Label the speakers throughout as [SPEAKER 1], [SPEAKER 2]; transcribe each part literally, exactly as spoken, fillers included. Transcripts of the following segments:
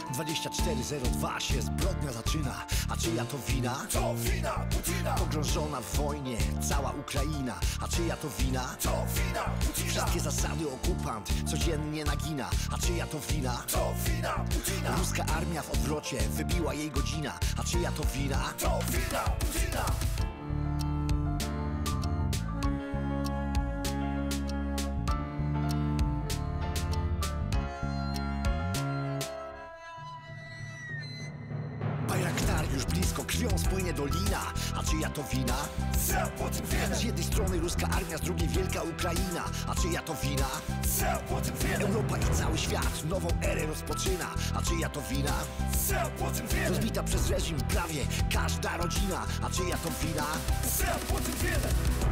[SPEAKER 1] dwadzieścia cztery zero dwa się zbrodnia zaczyna. A czyja to wina?
[SPEAKER 2] To wina Putina.
[SPEAKER 1] Pogrążona w wojnie cała Ukraina. A czyja to wina?
[SPEAKER 2] To wina Putina.
[SPEAKER 1] Wszystkie zasady okupant codziennie nagina. A czyja to wina?
[SPEAKER 2] To wina Putina.
[SPEAKER 1] Ruska armia w odwrocie, wybiła jej godzina. A czyja to wina?
[SPEAKER 2] To wina Putina.
[SPEAKER 1] Bajraktar już blisko, krwią spłynie dolina. A czyja to wina?
[SPEAKER 2] Sam po tym wiele.
[SPEAKER 1] Z jednej strony ruska armia, z drugiej wielka Ukraina. A czyja to wina?
[SPEAKER 2] Sam po tym wiele.
[SPEAKER 1] Europa i cały świat nową erę rozpoczyna. A czyja to wina?
[SPEAKER 2] Sam po tym wiele.
[SPEAKER 1] Rozbita przez reżim prawie każda rodzina. A czyja to wina?
[SPEAKER 2] Sam po tym wiele.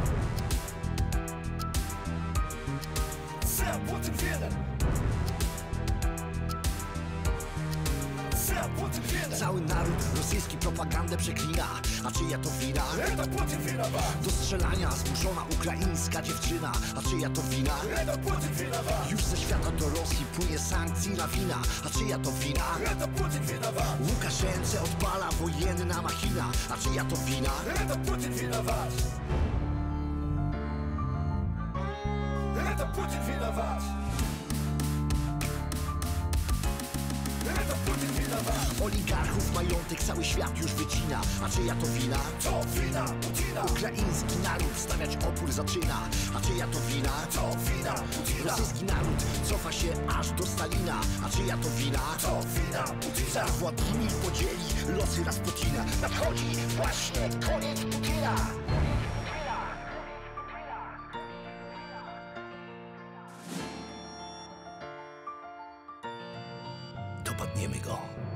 [SPEAKER 2] Sam po tym wiele. Sam po tym wiele.
[SPEAKER 1] Cały naród rosyjski propagandę przeklina. A czyja to wina?
[SPEAKER 2] Reda po tym wina was.
[SPEAKER 1] Do strzelania zmuszona ukraińska dziewczyna. A czyja to wina?
[SPEAKER 2] Reda po tym wina was.
[SPEAKER 1] Już ze świata do Rosji płynie sankcji lawina. A czyja to wina?
[SPEAKER 2] Reda po tym wina was.
[SPEAKER 1] Łukaszence odpala wojenna machina. A czyja to wina?
[SPEAKER 2] Reda po tym wina was. Reda po tym wina was. Reda po tym wina was.
[SPEAKER 1] Oligarchów majątek cały świat już wycina. A czyja to wina?
[SPEAKER 2] To wina Putina.
[SPEAKER 1] Ukraiński naród stawiać opór zaczyna. A czyja to wina?
[SPEAKER 2] To wina Putina.
[SPEAKER 1] Rosyjski naród cofa się aż do Stalina. A czyja to wina?
[SPEAKER 2] To wina Putina.
[SPEAKER 1] Władimir podzieli losy Rasputina. Nadchodzi właśnie koniec Putina. Dopadniemy go.